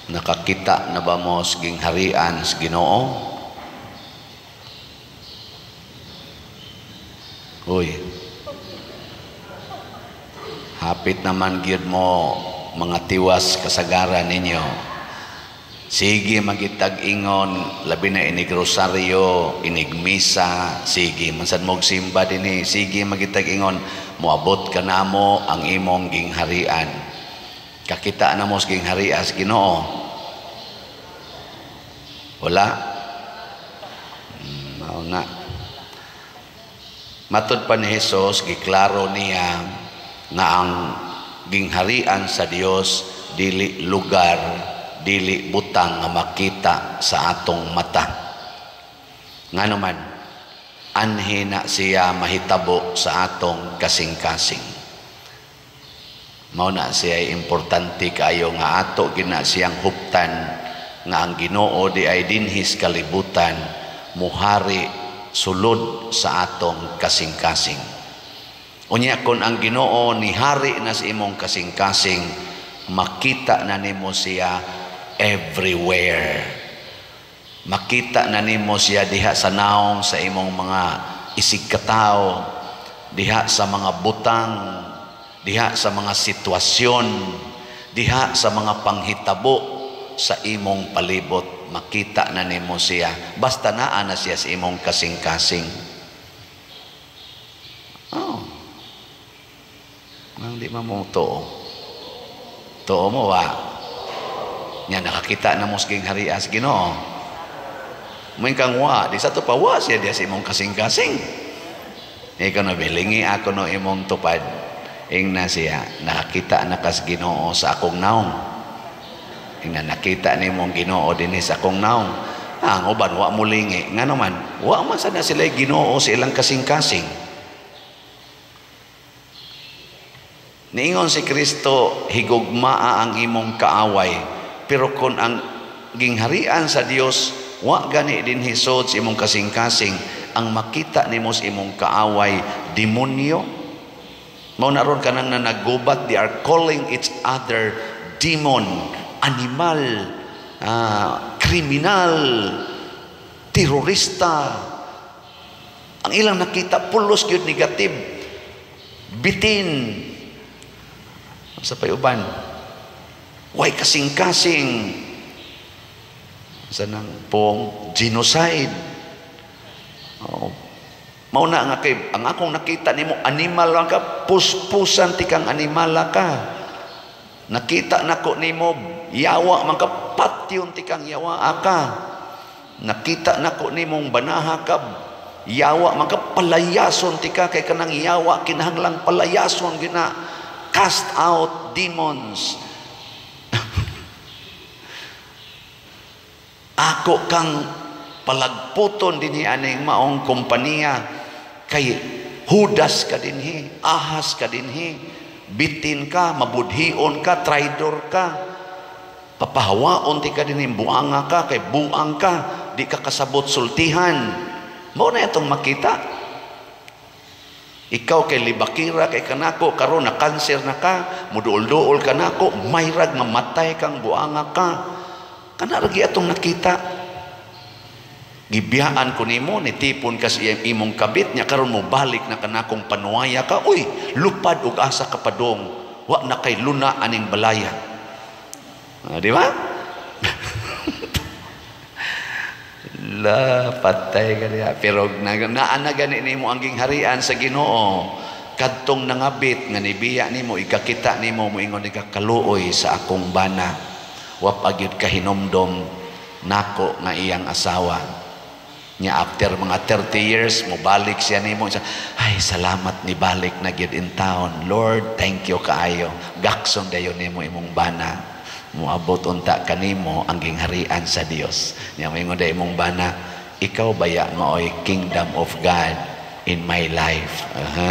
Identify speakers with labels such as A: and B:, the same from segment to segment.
A: Nakakita na ba mo saging harian sa Ginoo? Uy, hapit naman gyud mo mga tiwas kasagaran ninyo. Sige magitag ingon, labi na inig rosaryo, inig misa, sige mansan mog simba dinhi, sige magitag ingon, moabot ka namo ang imong gingharian. Kakita na mo sa gingharian sa Ginoo? Wala. Mao na. Matud pa ni Jesus, giklaro niya nga ang gingharian sa Dios dili lugar, dili butang nga makita sa atong mata. Nga naman, anhi na siya mahitabo sa atong kasing-kasing. Mao na siya importante kayo nga ato gina siyang huptan nga ang Ginoo di ay dinhis kalibutan muhari sulod sa atong kasing-kasing. Unya kon ang Ginoo ni hari na sa imong kasing-kasing, makita na nimo siya everywhere. Makita na nimo siya diha sa naong sa imong mga isig katao, diha sa mga butang, diha sa mga sitwasyon, diha sa mga panghitabo sa imong palibot. Makita na nimo siya basta naa na siya sa imong kasing-kasing. Hindi mo too mo wa nya nakakita na mo sa gingharian sa Ginoo. May kang wa di sa to pa wa siya sa imong kasing-kasing. Ikaw na bilingi ako no imong tupad ing na siya nakakita na kas Ginoo sa akong naong. Nga nakita ni mong Ginoo dinhi sa akong naong. Ang uban wa mulingi nga naman wa man sana sila Ginoo sa ilang kasing-kasing. Niingon si Kristo, higugmaa ang imong kaaway, pero kung ang gingharian sa Dios wa gani din hisod sa imong kasing-kasing, ang makita nimo sa imong kaaway demonyo. Mao na ron kanang nanagubat, they are calling each other demon, animal, kriminal, terorista. Ang ilang nakita pulos gyud negative, bitin sa payuban, way kasing-kasing sa nang pong genocide. Mao na nga kay ang akong nakita nimo animal lang ka, puspusan ti kang animal ka. Nakita nako nimo yawa man ka, patyon ti kang yawa ka. Nakita nako nimong banaha ka, yawa man ka, palayason ti ka, kay kanang yawa kinahanglang palayason gina. Cast out demons. Ako kang palagputon dinhi aning maong kompanya, kay hudas ka dinhi, ahas ka dinhi, bitin ka, mabudhion ka, traidor ka, papahawaon ti ka dinhi, buanga ka, kay buang ka, di ka kasabot sultihan. Mao na itong makita. Ikaw kay libakira kay kanako, karon na kanser na ka, muduol-duol kanako, mayrag mamatay kang buanga ka. Kana ra atong nakita. Gibiyaan ko nimo, nitipon ka sa imong kabit nya, karon mo balik na kanakong panuaya ka. Uy, lupad ug asa ka padong, wa na kay luna aning balaya. Di ba? La patay ka niya. Pero naa gani nimo ang gingharian sa Ginoo. Kadtong nangabit nga nibiya nimo, ikakita nimo, moingon ikakaluoy sa akong bana. Wa pagyud ka hinumdom nako nga iyang asawa. Nya after mga 30 years mo balik siya nimo, ay salamat ni balik na gyud in town. Lord, thank you kaayo. Gakson dayon nimo imong bana. Moabot unta kanimo ang gingharian sa Dios. Nya moingon day imong bana, ikaw baya maoy kingdom of God in my life.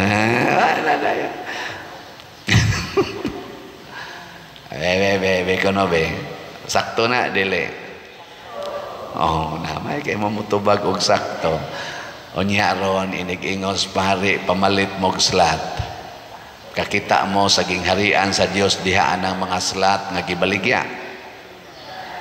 A: Be kono be. Sakto na dili. Oh, namay kay mamutubag og sakto. Unya ron inig-ingos pare pamalit mog slat. Kakita mo sa gingharian sa Dios diha anang mga slat nga gibaligya.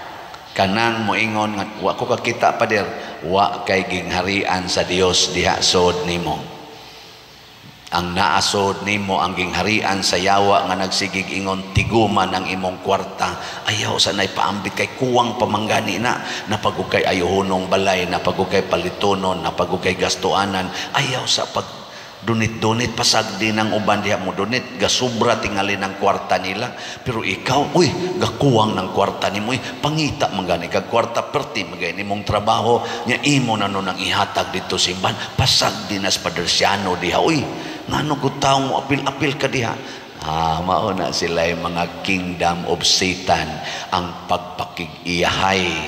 A: Kanang moingon nga wa ko kakita pader, wa kay gingharian sa Dios diha sod nimo. Ang naasod nimo ang gingharian sa yawa nga nagsigig ingon tiguman ang imong kwarta. Ayaw sa nay paambit kay kuwang pamanggani na napagukay ayuhonong balay, napagukay palitonon, napagukay gastuanan. Ayaw sa pag dunit-dunit pasag din ang uban diha mo dunit gasubra tingali ng kwarta nila, pero ikaw gakuwang ng kwarta nimo, pangita mangani kag kwarta perti magay nimong trabaho nya imo na nang ihatag dito simban pasag dinas padersyano diha. Ngano gud tawo mo apil-apil ka diha? Mao na sila yung mga kingdom of Satan, ang pagpakig-iyahay.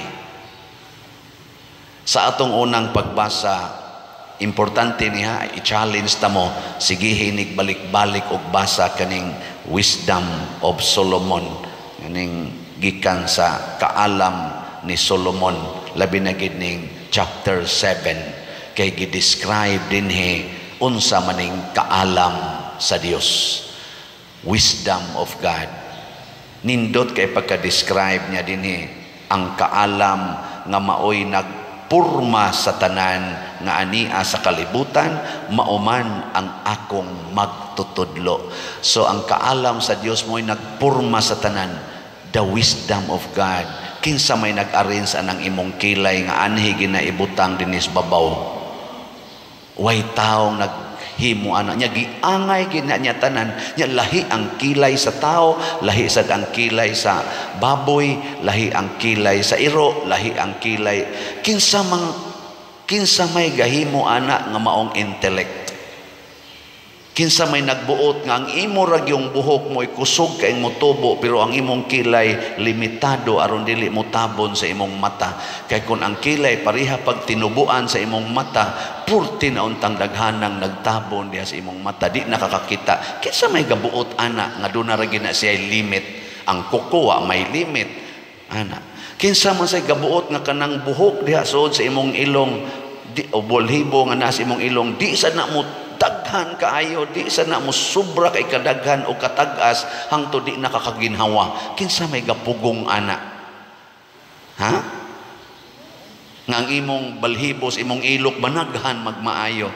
A: Sa atong unang pagbasa, importante niya i-challenge ta mo, sige hinig balik-balik og basa kaning Wisdom of Solomon, kaning gikan sa kaalam ni Solomon, labi na gid ning chapter 7 kay gi-describe dinhi unsa maning kaalam sa Dios, wisdom of God. Nindot kay pagka-describe niya dinhi ang kaalam nga maoy nagpurma sa tanan nga ania sa kalibutan, mauman ang akong magtutudlo. So ang kaalam sa Dios mo'y nagpurma sa tanan, the wisdom of God. Kinsa may nag-arrange anang imong kilay nga anhi ginaibutang dinis babaw. Way taong naghimo ana nya giangay gina niya tanan nya, lahi ang kilay sa tao, lahi sad ang kilay sa baboy, lahi ang kilay sa iro, lahi ang kilay kinsa may gahimo ana nga maong intellect. Kinsa may nagbuot nga ang imo rag yung buhok mo kusog kay mo tubo, pero ang imong kilay limitado aron dili mo tabon sa imong mata. Kay kun ang kilay pareha pag tinubuan sa imong mata, purti na untang daghanang nagtabon diha sa imong mata, di nakakakita. Kinsa may gabuot ana nga doon na ra gina siya limit. Ang kukuha may limit ana. Kinsa man say gabuot nga kanang buhok diha suod sa imong ilong, di o bolhibo nga nasa imong ilong, di sa na mo daghan kaayo, di sa na mo sobra kay kadaghan o katag-as hangtod di nakakaginhawa. Kinsa may gapugong ana? Ha? Nga ang imong balhibos, imong ilok banaghan magmaayo.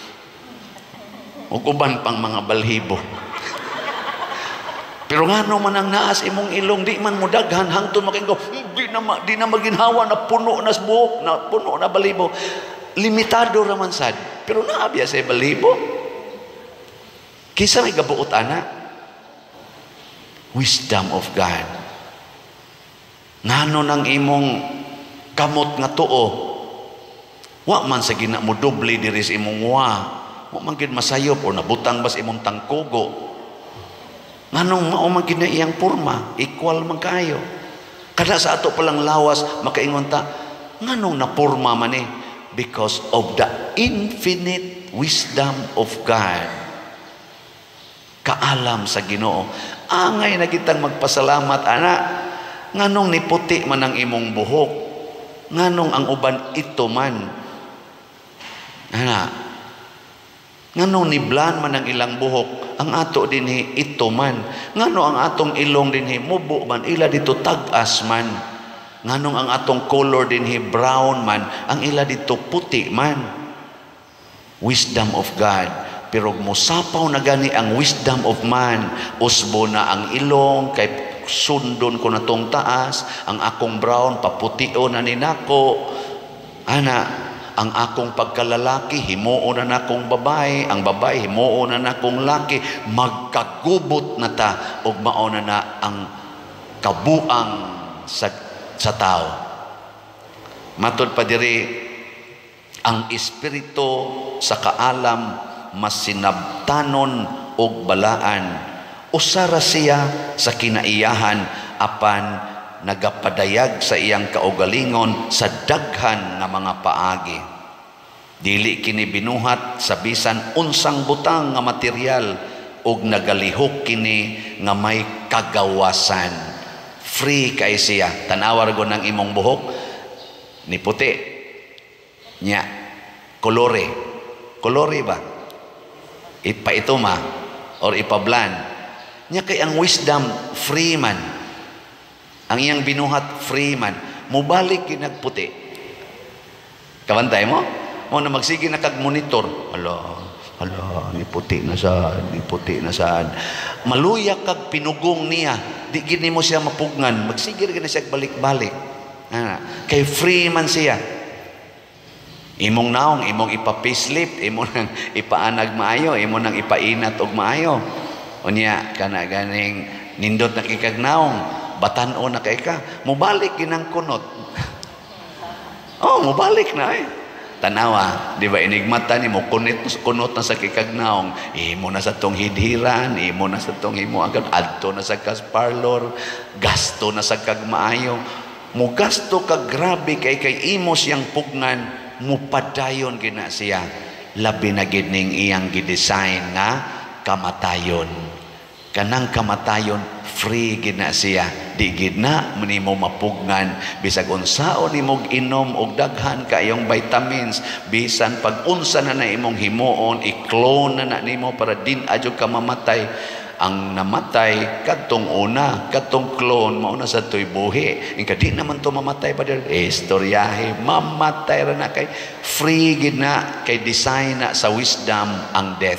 A: Ug uban pang mga balhibo. Pero ngano man ang naas imong ilong, di man mo daghan hangtod makingo, di na maginhawa na puno na buhok, na puno na balhibo. Limitado raman sad, pero naabya sa balibo. Kinsa may gabuot ana? Wisdom of God. Ngano nang imong kamot nga tuo, wa man sa gina mo doble diri sa imong wa man gid masayop o nabutang bas imong tangkugo. Nganong mao man gid na iyang porma, equal man kayo. Kada sa ato palang lawas makaingon ta, nganong na porma man eh? Because of the infinite wisdom of God. Kaalam sa Ginoo. Angay na kitang magpasalamat ana. Nganong niputi man ang imong buhok, nganong ang uban ito man ana, nganong niblan man ang ilang buhok, ang ato dinhi ito man, ngano ang atong ilong dinhi mubo man, ila dito tag-as man, nganong ang atong color dinhi brown man, ang ila dito puti man. Wisdom of God. Pero musapaw na gani ang wisdom of man, usbo na ang ilong kay sundon ko na tong taas, ang akong brown paputio na ninako ana, ang akong pagkalalaki himuo na nakong babae, ang babae himuo na nakong laki, magkagubot na ta ug mao na ang kabuang sa tao. Matod pa diri, ang espiritu sa kaalam mas sinabtanon og balaan, usara siya sa kinaiyahan apan nagapadayag sa iyang kaugalingon sa daghan nga mga paagi. Dili kini binuhat sa bisan unsang butang nga material ug nagalihok kini nga may kagawasan. Free kay siya. Tanawar go ng imong buhok ni puti nya kolore ba ipaituma or ipablan nya, kay ang wisdom free man, ang iyang binuhat free man. mubalik ginagputi. Kabantay mo? Mo na magsige na kag monitor. Hala, ni puti na sad. Maluya kag pinugong niya, di gini mo siya mapugnan, magsige na siya balik-balik. Kay free man siya. Imong naong, imong ipa-facelift, imong nang ipaanag maayo, imong nang ipainat og maayo. Unya, kana ganing nindot na kikag naong, batan-o na kay ka, mubalik ginang kunot. Mubalik na Tanawa, di ba inigmata ni mo, kunot na sa kikag naong, imo na sa tong hidhiran, imo na sa tong imo agad, adto na sa kas parlor, gasto na sa kag maayo. Mo gasto kag grabe kay imo siyang pugnan, mupadayon gina siya, labi na gid ning iyang gidesign nga kamatayon. Kanang kamatayon free gina siya, di gid na nimo mapugnan bisag unsaon nimo inom og daghan kayong vitamins, bisan pag unsa na imong himuon i-clone na nimo para din adyo ka mamatay. Ang namatay kadtong una, kadtong clone mauna sa tuy buhi. Di naman to mamatay pa dir. Istoryahe, mamatay ra na kay free gid na kay design na sa wisdom ang death.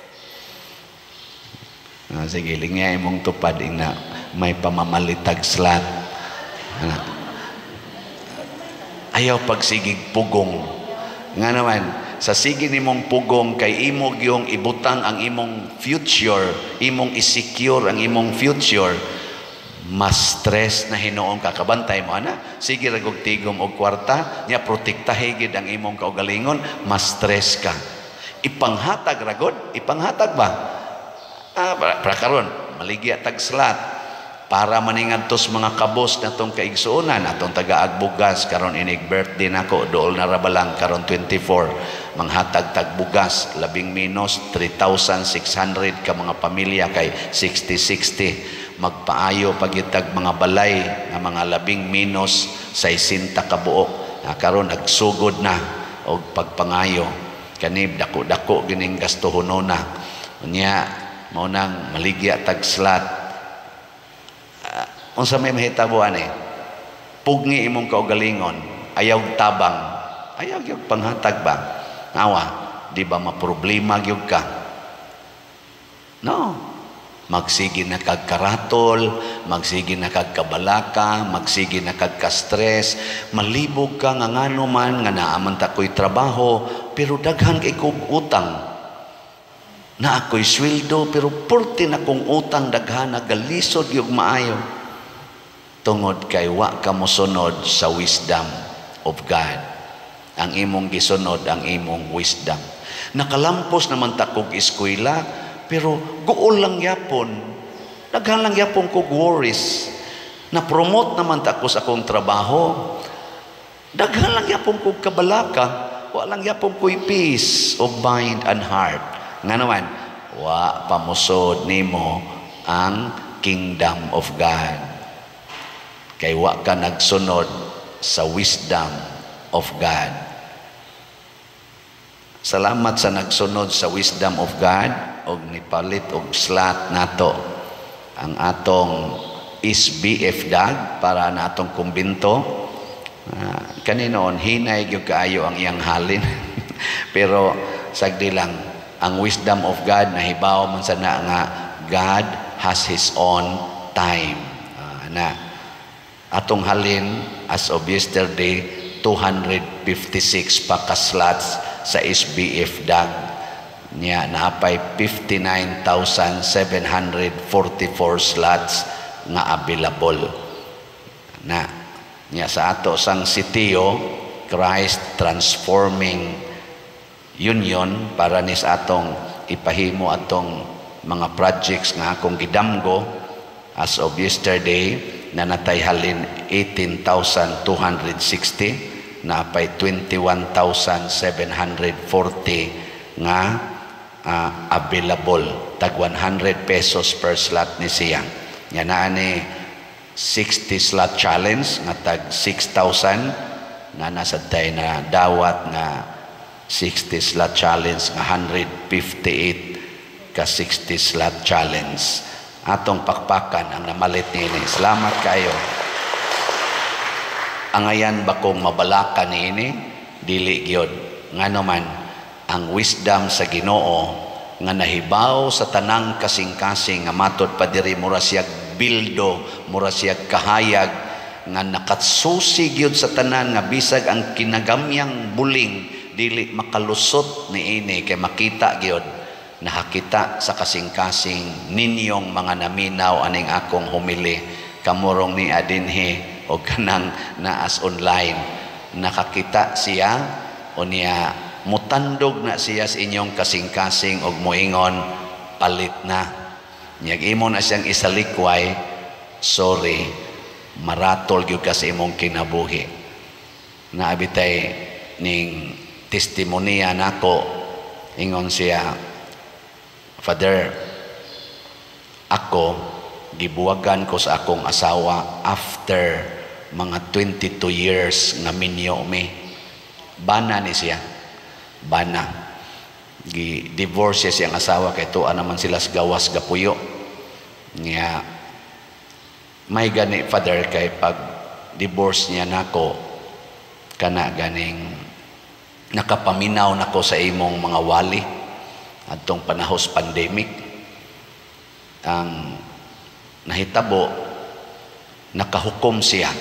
A: Sige, lingay mong tupad na may pamamalitag slat. Ayaw pagsigig pugong. Nga naman, sa sige nimong pugong kay imo gyung ibutang ang imong future, imong isecure ang imong future, mas stress na hinuon ka. Kabantay mo ana, sige ra gog tigom og kwarta nya protektahe gid ang imong kaugalingon, mas stress ka. Ipanghatag ra gud, ipanghatag ba? Para karon maligya tag slat para maningadtos mga kabos natong kaigsuonan, atong taga-agbugas karon inig birthday nako, dool na rabalang karon 24, manghatag tag bugas labing minus 3,600 ka mga pamilya kay 60-60, magpaayo pagitag mga balay nga mga labing minus 60 ka buok. Karon nagsugod na og pagpangayo kanib dako-dako gining gastuhonona. Unya mao nang maligya tag slat. Unsa may mahitabuan pugni imong kaugalingon, ayaw tabang, ayaw gyud panghatag ba? Awa, di ba maproblema gyud ka? No. Magsige na kag karatol, magsige na kag kabalaka, magsige na kag ka-stress, malibog ka nga ngano man nga naaman ta ko'y trabaho, pero daghan kay kog utang. Na ako'y sweldo, pero purti na kong utang daghan, nagalisod yung maayo. Tungod kay wa ka mosunod sa wisdom of God. Ang imong gisunod, ang imong wisdom. Nakalampos naman ta kog eskwela, pero guol lang yapon. Daghan lang yapon kog worries. Na-promote naman ta ko sa akong trabaho. Daghan lang yapon kog kabalaka. Wa lang yapon ko'y peace of mind and heart. Nga naman, wa pamusod nimo ang kingdom of God. Kay wa ka nagsunod sa wisdom of God. Salamat sa nagsunod sa wisdom of God og nipalit og slat nato ang atong SBF dag para na atong kumbinto. Kaninoon hinay gyud kaayo ang iyang halin. Pero sagdi lang ang wisdom of God nahibaw man sana nga God has His own time. Atong halin as of yesterday 256 pa ka slots sa SBF dag niya, naapay 59,744 slots nga available na niya sa ato sang sitio Christ Transforming Union para ni sa atong ipahimo atong mga projects nga akong gidamgo. As of yesterday na natayhalin 18,260, na pay 21,740 nga available, tag 100 pesos per slot ni siya. Yan na ni 60 slot challenge nga tag 6,000 nga nasa tayo na dawat nga 60 slot challenge nga 158 ka 60 slot challenge. Atong pakpakan ang namalit nini. Salamat kayo. angayan ba kong mabalaka niini? Dili gyud. Ngano man ang wisdom sa Ginoo nga nahibaw sa tanang kasing-kasing nga matod pa diri mura siyag bildo, mura siyag kahayag nga nakatsusi gyud sa tanan nga bisag ang kinagamyang buling dili makalusot niini kay makita gyud nakakita sa kasing-kasing ninyong mga naminaw aning akong humili kamurong ni adinhi o kanang naas online nakakita siya o niya mutandog na siya sa inyong kasing-kasing og moingon palit na nyag imo na siyang isalikway sorry maratol gyud ka sa imong kinabuhi naabitay ning testimonya nako ingon siya Father ako gibuwagan ko sa akong asawa after mga 22 years nga minyo mi bana ni siya bana gi-divorce siya ang asawa kay tuwa naman sila sa gawas gapuyo niya may gani Father kay pag divorce niya nako kana ganing nakapaminaw nako sa imong mga wali adtong panahos pandemic ang nahitabo nakahukom siya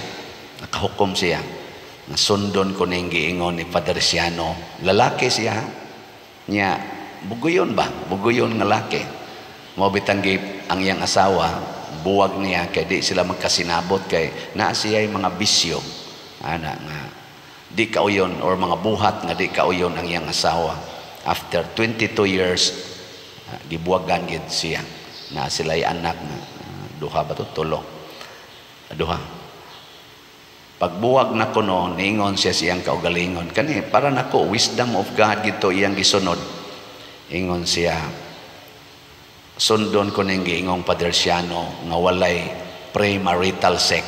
A: nasundon ko ning giingon ni Father Siano lalaki siya niya buguyon nga laki mo bitang ang iyang asawa buwag niya kay di sila magkasinabot kay naa siya ay mga bisyo ana nga di kauyon or mga buhat nga di kauyon ang iyang asawa after 22 years gibuwagan gid siya na sila ay anak nga duha ba to tulo duha pagbuwag na kuno niingon siya siyang kaugalingon kani para nako wisdom of God gito iyang gisunod ingon siya sundon ko ning giingong Padre Siano nga walay premarital sex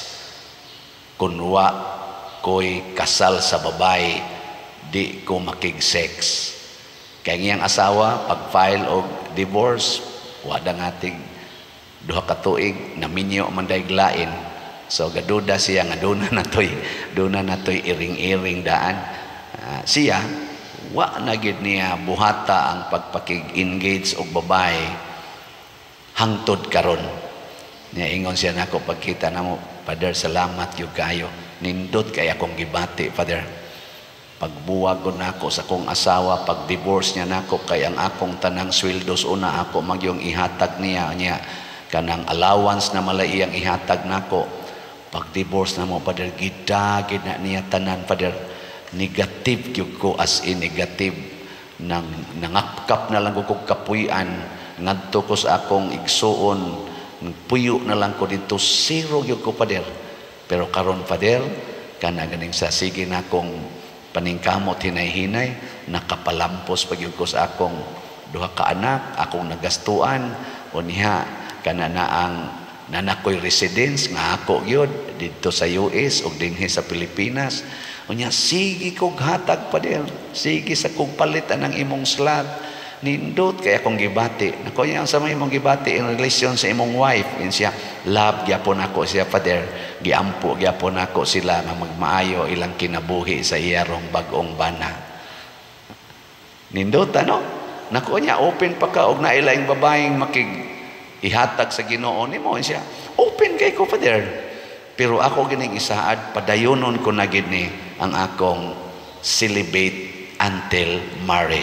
A: kunwa ko'y kasal sa babae di ko makig-sex kay ngiyang asawa pag file og divorce wada ngatig duha ka tuig naminyo man dayeg lain so gaduda siya nga duna natoy iring-iring daan siya wa na gid niya buhata ang pagpakig-engage og babae hangtod karon niya ingon siya nako pagkita namo Father salamat gyud kayo nindot kay akong gibati Father pagbuwag ko nako sa kong asawa pag divorce niya nako kay ang akong tanang sweldos una ako magyong ihatag niya kanang allowance na malaiyang ihatag nako pag divorce na mo Father gidagid na niya tanan Father negative gyud ko as in negative nangakap na lang ko kapuy-an ngadto ko sa akong igsuon puyo na lang ko dito zero gyud ko Father pero karon Father kana ganing sa sige na akong paningkamot hinay-hinay nakapalampos pagyud ko sa akong duha ka anak akong nagastuan o niha kana na ang nanakoy residence nga ako gyud dito sa US ug dinhi sa Pilipinas unya sige kog hatag Father sige sa kog palitan ang imong slab nindot kay akong gibati nako yang sa imong gibati in relation sa imong wife in siya love gyapon ako siya Father giampo gyapon ako sila nga magmaayo ilang kinabuhi sa iyarong bag-ong bana nindot ano nako nya open pa ka og nailaing babaeng makig ihatag sa Ginoo nimo siya open kay ko Father pero ako gining isaad padayonon ko na gid ni ang akong celibate until married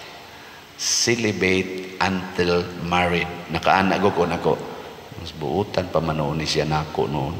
A: nakaana ko nako mas buutan pa man ni siya nako noon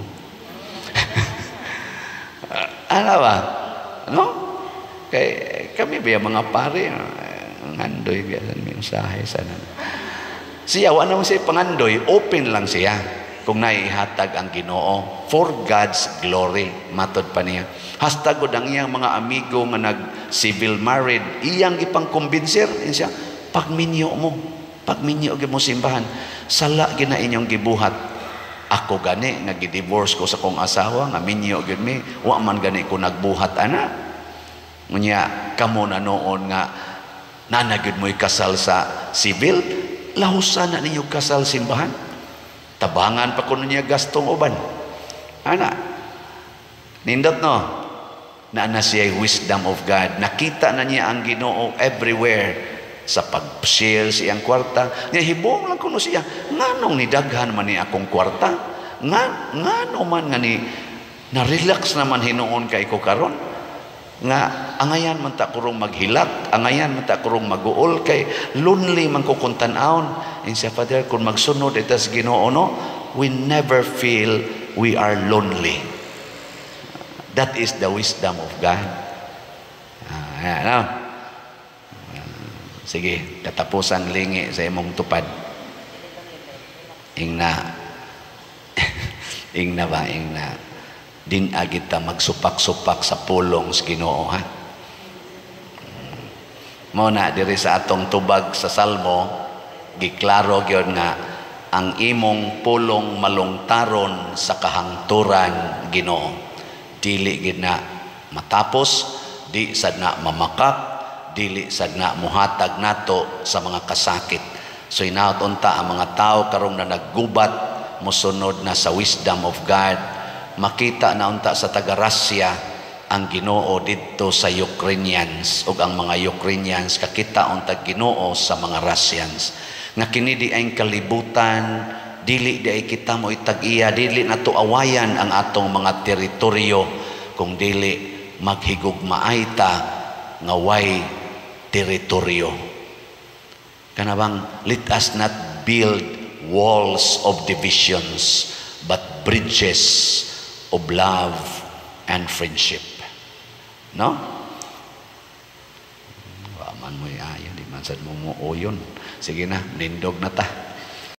A: ano ba no kay kami biya mga pare ngandoy biya mensahe sana siya wala naman siya pangandoy open lang siya kung naihatag ang Ginoo for God's glory matod pa niya hastag gud ang iyang mga amigo nga nag civil married iyang ipang kumbinser siya pagminyo gyud mo simbahan sala gina inyong gibuhat ako gani nga gidivorce ko sa kong asawa nga minyo gyud mi wa man gani ko nagbuhat ana unya kamo na noon nga nanagid mo'y kasal sa civil lahusan na ninyo kasal simbahan tabangan pa ko niya gastong uban ana Nindot no, na siya wisdom of God. Nakita na niya ang Ginoo everywhere sa pag-share siyang kwarta. Nga hibong lang kuno siya, nganong nidaghan man ni akong kwarta? Ngano man nga ni na-relax naman hinuon kay ko karon? Nga angayan man ta kurong maghilak, angayan man ta kurong mag-uol kay lonely man ko kung tan-awon. And siya, Father, kung magsunod ito sa Ginoo, no, we never feel we are lonely. That is the wisdom of God. Ayan, no? Sige, katapusan lingi sa imong tupad. Ingna. Ingna ba? Ingna. Din agit ta magsupak-supak sa pulong sa Ginoo, ha? Mo na diri sa atong tubag sa Salmo, giklaro gyud nga ang imong pulong malungtaron sa kahangturan, Ginoo. Dili gid na matapos, di sad na mamakak, dili sad na muhatag nato sa mga kasakit. So inaot unta ang mga tao karong na naggubat mosunod na sa wisdom of God, makita na unta sa taga-Russia ang Ginoo didto sa Ukrainians, ug ang mga Ukrainians kakita unta Ginoo sa mga Russians. Nga kini di ay kalibutan, dili di ay kita mo itag-iya, dili nato awayan ang atong mga teritoryo, kung dili maghigugmaay ta nga way teritoryo. Kanabang, let us not build walls of divisions, but bridges of love and friendship. No? Waman mo ayo, di man sad mo mo oyon. Sige na, nindog na ta.